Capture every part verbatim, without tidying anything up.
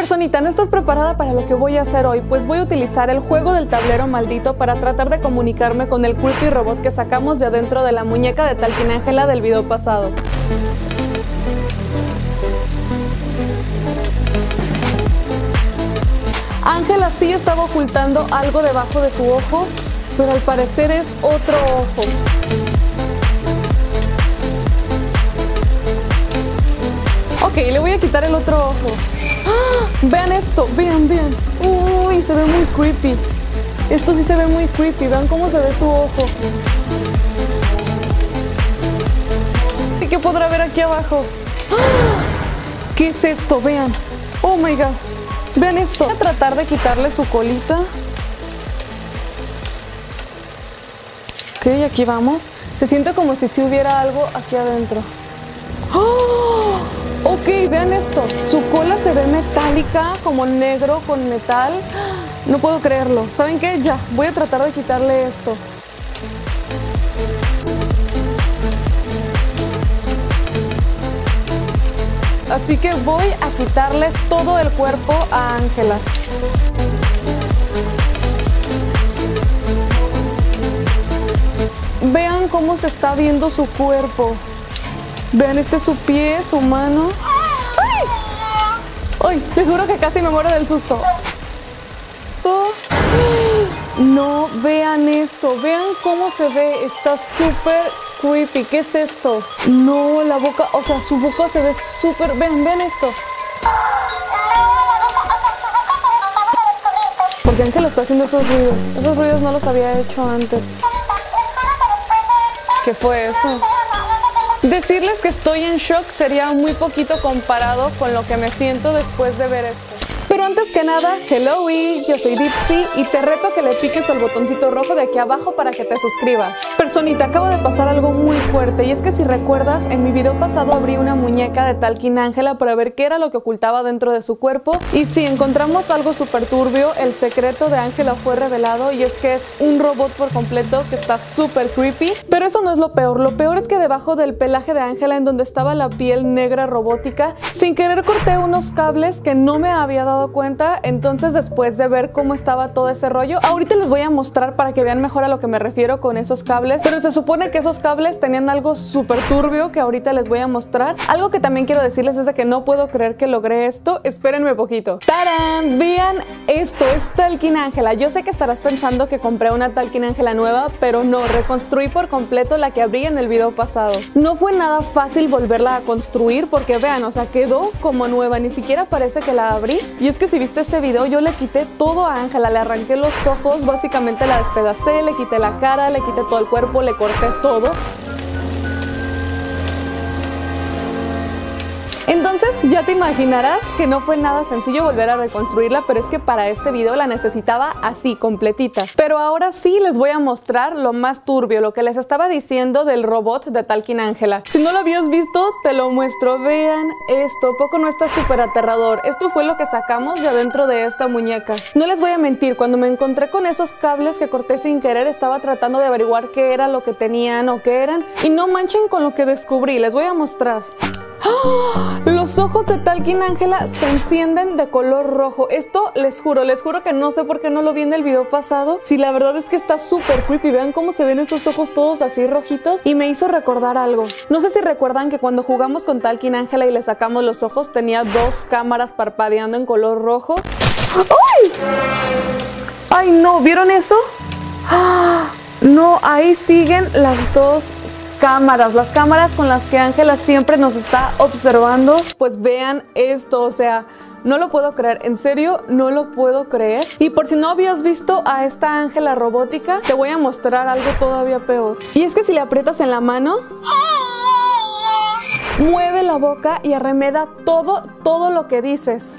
Personita, ¿no estás preparada para lo que voy a hacer hoy? Pues voy a utilizar el juego del tablero maldito para tratar de comunicarme con el creepy robot que sacamos de adentro de la muñeca de Talking Angela del video pasado. Ángela sí estaba ocultando algo debajo de su ojo, pero al parecer es otro ojo. Ok, le voy a quitar el otro ojo. ¡Ah! Vean esto, vean, vean. Uy, se ve muy creepy. Esto sí se ve muy creepy. Vean cómo se ve su ojo. ¿Y qué podrá ver aquí abajo? ¡Ah! ¿Qué es esto? Vean. Oh my god. Vean esto. Voy a tratar de quitarle su colita. Ok, aquí vamos. Se siente como si sí hubiera algo aquí adentro. ¡Oh! Ok, vean esto. Su cola se ve metálica, como negro con metal. No puedo creerlo. ¿Saben qué? Ya, voy a tratar de quitarle esto. Así que voy a quitarle todo el cuerpo a Ángela. Vean cómo se está viendo su cuerpo. Vean, este es su pie, su mano. ¡Ay! ¡Ay! Les juro que casi me muero del susto. No, vean esto. Vean cómo se ve. Está súper creepy. ¿Qué es esto? No, la boca, o sea, su boca se ve súper... Vean, vean esto. Porque Ángela está haciendo esos ruidos. Esos ruidos no los había hecho antes. ¿Qué fue eso? Decirles que estoy en shock sería muy poquito comparado con lo que me siento después de ver esto. Pero antes que nada, hello, yo soy Dipsy y te reto que le piques al botoncito rojo de aquí abajo para que te suscribas. Personita, acaba de pasar algo muy fuerte y es que si recuerdas, en mi video pasado abrí una muñeca de Talking Angela para ver qué era lo que ocultaba dentro de su cuerpo y si encontramos algo súper turbio, el secreto de Ángela fue revelado y es que es un robot por completo que está súper creepy. Pero eso no es lo peor, lo peor es que debajo del pelaje de Ángela, en donde estaba la piel negra robótica, sin querer corté unos cables que no me había dado cuenta. Entonces, después de ver cómo estaba todo ese rollo, ahorita les voy a mostrar para que vean mejor a lo que me refiero con esos cables, pero se supone que esos cables tenían algo súper turbio que ahorita les voy a mostrar. Algo que también quiero decirles es de que no puedo creer que logré esto. Espérenme poquito. ¡Tarán! Vean esto, es Talking Angela. Yo sé que estarás pensando que compré una Talking Angela nueva, pero no, reconstruí por completo la que abrí en el video pasado. No fue nada fácil volverla a construir porque vean, o sea, quedó como nueva, ni siquiera parece que la abrí. Y es que si viste ese video, yo le quité todo a Ángela, le arranqué los ojos, básicamente la despedacé, le quité la cara, le quité todo el cuerpo, le corté todo. Entonces ya te imaginarás que no fue nada sencillo volver a reconstruirla, pero es que para este video la necesitaba así, completita. Pero ahora sí les voy a mostrar lo más turbio, lo que les estaba diciendo del robot de Talking Angela. Si no lo habías visto, te lo muestro. Vean esto, ¿poco no está súper aterrador? Esto fue lo que sacamos de adentro de esta muñeca. No les voy a mentir, cuando me encontré con esos cables que corté sin querer, estaba tratando de averiguar qué era lo que tenían o qué eran. Y no manchen con lo que descubrí, les voy a mostrar. ¡Oh! Los ojos de Talking Angela se encienden de color rojo. Esto les juro, les juro que no sé por qué no lo vi en el video pasado. Si la verdad es que está súper creepy. Vean cómo se ven esos ojos todos así rojitos. Y me hizo recordar algo. No sé si recuerdan que cuando jugamos con Talking Angela y le sacamos los ojos, tenía dos cámaras parpadeando en color rojo. ¡Ay! ¡Ay, no! ¿Vieron eso? ¡Ah! No, ahí siguen las dos cámaras, las cámaras con las que Ángela siempre nos está observando. Pues vean esto, o sea, no lo puedo creer, en serio, no lo puedo creer. Y por si no habías visto a esta Ángela robótica, te voy a mostrar algo todavía peor. Y es que si le aprietas en la mano, mueve la boca y arremeda todo, todo lo que dices.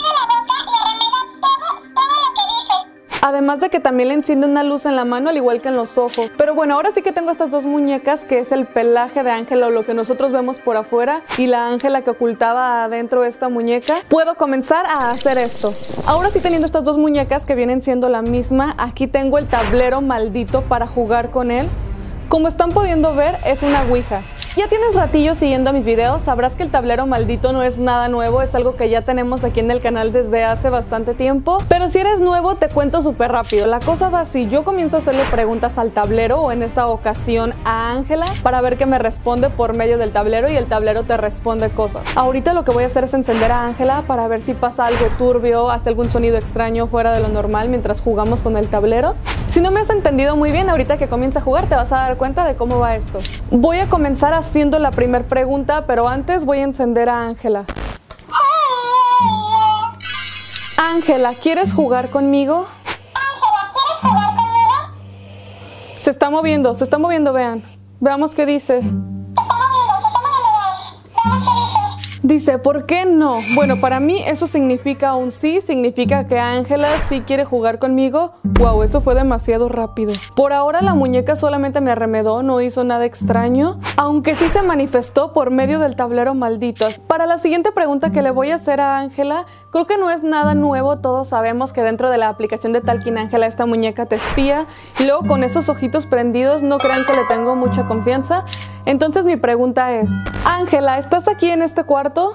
Además de que también le enciende una luz en la mano, al igual que en los ojos. Pero bueno, ahora sí que tengo estas dos muñecas, que es el pelaje de Ángela o lo que nosotros vemos por afuera, y la Ángela que ocultaba adentro esta muñeca. Puedo comenzar a hacer esto. Ahora sí, teniendo estas dos muñecas que vienen siendo la misma, aquí tengo el tablero maldito para jugar con él. Como están pudiendo ver, es una ouija. Ya tienes ratillo siguiendo mis videos, sabrás que el tablero maldito no es nada nuevo, es algo que ya tenemos aquí en el canal desde hace bastante tiempo. Pero si eres nuevo, te cuento súper rápido. La cosa va así: yo comienzo a hacerle preguntas al tablero, o en esta ocasión a Ángela, para ver qué me responde por medio del tablero, y el tablero te responde cosas. Ahorita lo que voy a hacer es encender a Ángela para ver si pasa algo turbio, hace algún sonido extraño fuera de lo normal mientras jugamos con el tablero. Si no me has entendido muy bien, ahorita que comienza a jugar te vas a dar cuenta de cómo va esto. Voy a comenzar haciendo la primera pregunta, pero antes voy a encender a Ángela. Ángela, ¿quieres jugar conmigo? Se está moviendo, se está moviendo, vean. Veamos qué dice. Dice, ¿por qué no? Bueno, para mí eso significa un sí, significa que Ángela sí quiere jugar conmigo. Wow, eso fue demasiado rápido. Por ahora la muñeca solamente me arremedó, no hizo nada extraño, aunque sí se manifestó por medio del tablero maldito. Para la siguiente pregunta que le voy a hacer a Ángela, creo que no es nada nuevo, todos sabemos que dentro de la aplicación de Talking Ángela esta muñeca te espía, y luego con esos ojitos prendidos no crean que le tengo mucha confianza. Entonces mi pregunta es, Ángela, ¿estás aquí en este cuarto?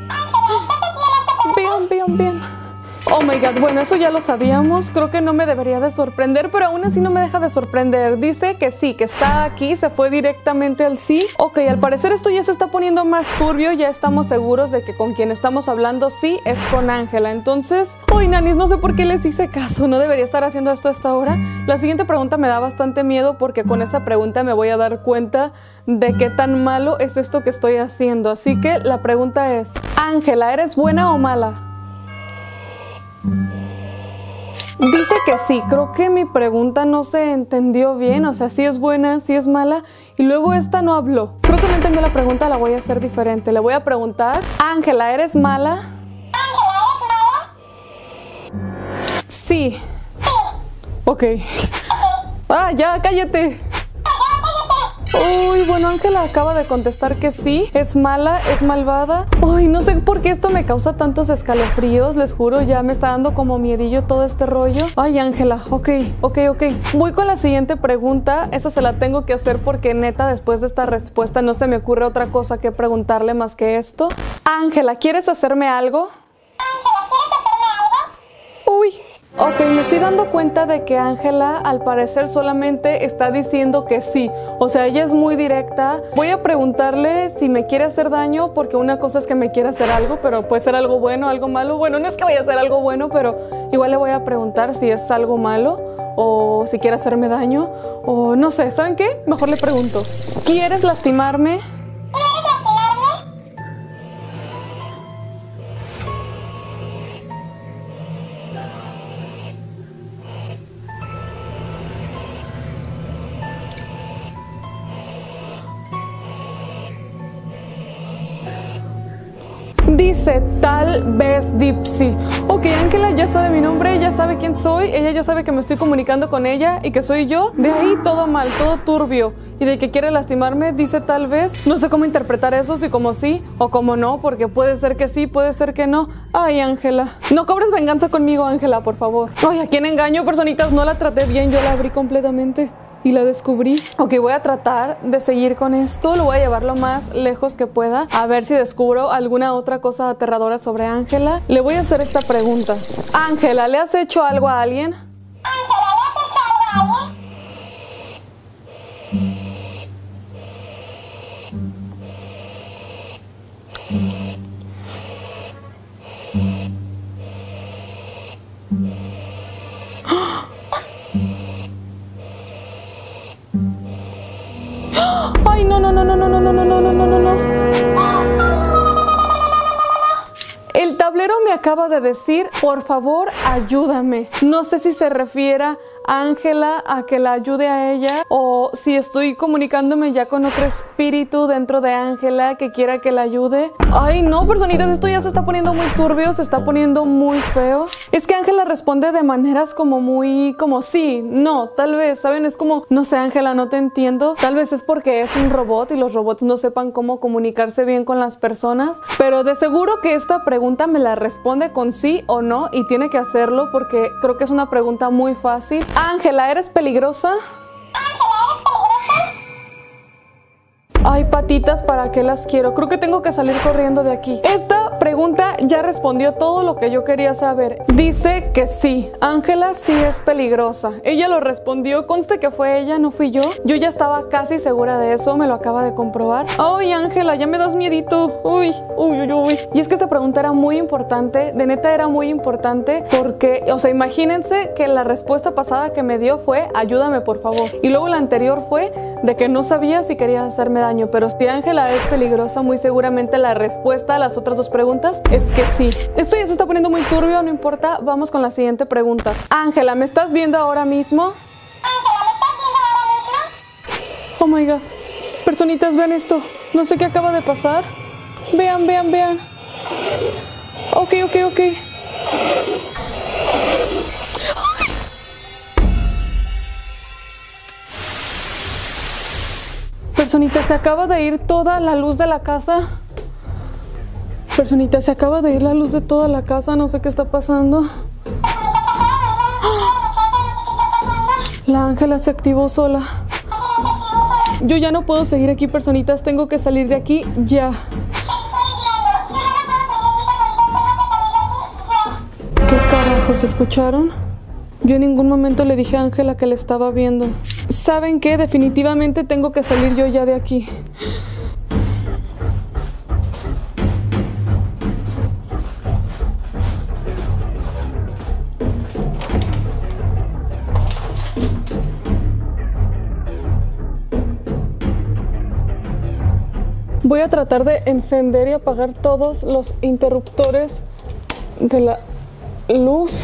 Bien, bien, bien. Oh my god, bueno, eso ya lo sabíamos. Creo que no me debería de sorprender, pero aún así no me deja de sorprender. Dice que sí, que está aquí, se fue directamente al sí. Ok, al parecer esto ya se está poniendo más turbio. Ya estamos seguros de que con quien estamos hablando sí es con Ángela. Entonces, uy, nanis, no sé por qué les hice caso. No debería estar haciendo esto a esta hora. La siguiente pregunta me da bastante miedo, porque con esa pregunta me voy a dar cuenta de qué tan malo es esto que estoy haciendo. Así que la pregunta es, Ángela, ¿eres buena o mala? Dice que sí. Creo que mi pregunta no se entendió bien, o sea, si es buena, si es mala, y luego esta no habló. Creo que no entendió la pregunta, la voy a hacer diferente. Le voy a preguntar, Ángela, ¿eres mala? Sí. Ok. Ah, ya, cállate. Uy, bueno, Ángela acaba de contestar que sí, es mala, es malvada. Uy, no sé por qué esto me causa tantos escalofríos, les juro, ya me está dando como miedillo todo este rollo. Ay, Ángela, ok, ok, ok. Voy con la siguiente pregunta, esa se la tengo que hacer porque neta, después de esta respuesta no se me ocurre otra cosa que preguntarle más que esto. Ángela, ¿quieres hacerme algo? Uy. Ok, me estoy dando cuenta de que Ángela al parecer solamente está diciendo que sí. O sea, ella es muy directa. Voy a preguntarle si me quiere hacer daño, porque una cosa es que me quiere hacer algo, pero puede ser algo bueno, algo malo. Bueno, no es que vaya a hacer algo bueno, pero igual le voy a preguntar si es algo malo o si quiere hacerme daño o no sé. ¿Saben qué? Mejor le pregunto. ¿Quieres lastimarme? Dice, tal vez Dipsy. Ok, Ángela ya sabe mi nombre, ya sabe quién soy, ella ya sabe que me estoy comunicando con ella y que soy yo. De ahí todo mal, todo turbio. Y de que quiere lastimarme, dice tal vez. No sé cómo interpretar eso, si como sí o como no, porque puede ser que sí, puede ser que no. Ay, Ángela, no cobres venganza conmigo, Ángela, por favor. Ay, ¿a quién engaño, personitas? No la traté bien, yo la abrí completamente y la descubrí. Ok, voy a tratar de seguir con esto. Lo voy a llevar lo más lejos que pueda, a ver si descubro alguna otra cosa aterradora sobre Ángela. Le voy a hacer esta pregunta. Ángela, ¿le has hecho algo a alguien? Ángela, ¿le has hecho algo a alguien? Ay, no, no, no, no, no, no, no, no, no, no, no, no. El tablero me acaba de decir, por favor, ayúdame. No sé si se refiere a Ángela, a que la ayude a ella, o si estoy comunicándome ya con otro espíritu dentro de Ángela que quiera que la ayude. Ay, no, personitas, esto ya se está poniendo muy turbio, se está poniendo muy feo. Es que Ángela responde de maneras como muy, como sí, no, tal vez, ¿saben? Es como, no sé, Ángela, no te entiendo. Tal vez es porque es un robot y los robots no sepan cómo comunicarse bien con las personas, pero de seguro que esta pregunta me la responde con sí o no, y tiene que hacerlo porque creo que es una pregunta muy fácil. Ángela, ¿eres peligrosa? Ángela, ¿eres peligrosa? Ay, patitas, ¿para qué las quiero? Creo que tengo que salir corriendo de aquí. Esta pregunta ya respondió todo lo que yo quería saber. Dice que sí, Ángela sí es peligrosa. Ella lo respondió, conste que fue ella, no fui yo. Yo ya estaba casi segura de eso, me lo acaba de comprobar. Ay, Ángela, ya me das miedito. Uy, uy, uy, uy. Y es que esta pregunta era muy importante, de neta era muy importante porque, o sea, imagínense que la respuesta pasada que me dio fue ayúdame por favor. Y luego la anterior fue de que no sabía si querías hacerme daño. Pero si Ángela es peligrosa, muy seguramente la respuesta a las otras dos preguntas es que sí. Esto ya se está poniendo muy turbio, no importa. Vamos con la siguiente pregunta. Ángela, ¿me estás viendo ahora mismo? Oh my god. Personitas, vean esto. No sé qué acaba de pasar. Vean, vean, vean. Ok, ok, ok. Personita, se acaba de ir toda la luz de la casa. Personita, se acaba de ir la luz de toda la casa. No sé qué está pasando. La Ángela se activó sola. Yo ya no puedo seguir aquí, personitas. Tengo que salir de aquí ya. ¿Qué carajos escucharon? Yo en ningún momento le dije a Ángela que le estaba viendo. ¿Saben qué? Definitivamente tengo que salir yo ya de aquí. Voy a tratar de encender y apagar todos los interruptores de la luz.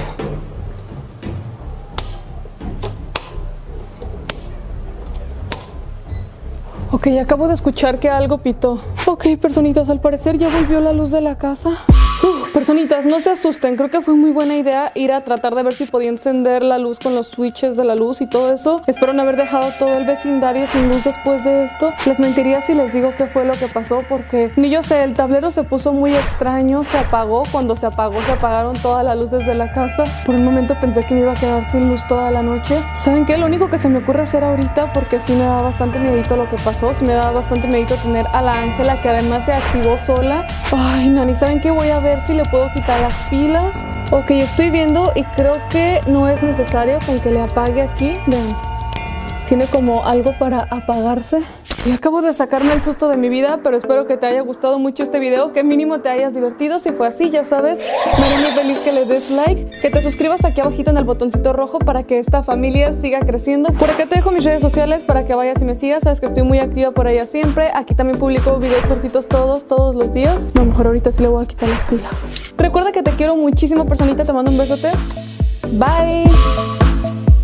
Ok, acabo de escuchar que algo pitó. Ok, personitas, al parecer ya volvió la luz de la casa. Uh, personitas, no se asusten. Creo que fue muy buena idea ir a tratar de ver si podía encender la luz con los switches de la luz y todo eso. Espero no haber dejado todo el vecindario sin luz después de esto. Les mentiría si les digo qué fue lo que pasó porque ni yo sé, el tablero se puso muy extraño, se apagó. Cuando se apagó, se apagaron todas las luces de la casa. Por un momento pensé que me iba a quedar sin luz toda la noche. ¿Saben qué? Lo único que se me ocurre hacer ahorita, porque sí me da bastante miedito lo que pasó, sí me da bastante miedito tener a la Ángela que además se activó sola. Ay, Nani, ¿saben qué? Voy a ver si le puedo quitar las pilas. Ok, estoy viendo y creo que no es necesario con que le apague aquí. Vean, tiene como algo para apagarse. Y acabo de sacarme el susto de mi vida, pero espero que te haya gustado mucho este video, que mínimo te hayas divertido. Si fue así, ya sabes, me haré muy feliz que le des like, que te suscribas aquí abajito en el botoncito rojo para que esta familia siga creciendo. Por acá te dejo mis redes sociales para que vayas y me sigas. Sabes que estoy muy activa por allá siempre. Aquí también publico videos cortitos todos, todos los días. No, mejor ahorita sí le voy a quitar las pilas. Recuerda que te quiero muchísimo, personita. Te mando un besote. Bye.